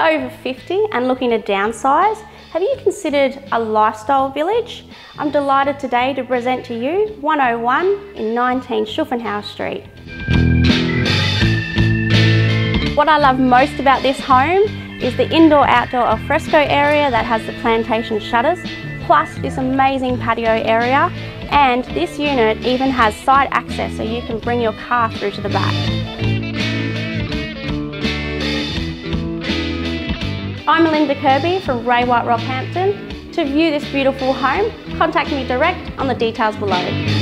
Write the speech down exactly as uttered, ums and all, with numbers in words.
you're over fifty and looking to downsize, have you considered a lifestyle village? I'm delighted today to present to you one oh one in nineteen Schuffenhauer Street. What I love most about this home is the indoor-outdoor alfresco area that has the plantation shutters, plus this amazing patio area, and this unit even has side access so you can bring your car through to the back. I'm Melinda Kirby from Ray White Rockhampton. To view this beautiful home, contact me direct on the details below.